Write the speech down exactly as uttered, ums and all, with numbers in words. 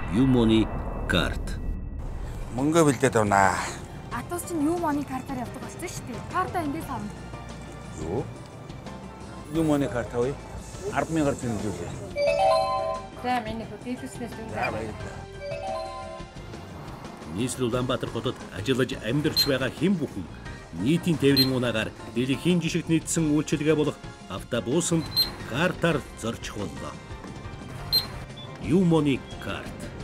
Юмоны карт. Мөнгө бэлдээд авнаа. Атус чинь Юмоны картаар явдаг болсон шүү дээ. Карта эндээс авна. Юу? Юмоны карт авъя. ард мянгаар тэмдэглүүлээ. За миний хөдөлгөөснөөс үнэ. Нийслэл Улаанбаатар хотод ажиллаж амьдарч байгаа хэн бүхэн нийтийн тээврийн унаагаар дэлхийн жишгт нийцсэн үйлчилгээ болох автобусанд картаар зорчих боллоо. Юмоны карт.